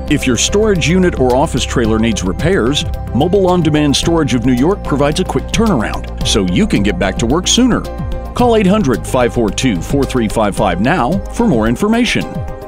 If your storage unit or office trailer needs repairs, Mobile On Demand Storage of New York provides a quick turnaround so you can get back to work sooner. Call 800-542-4355 now for more information.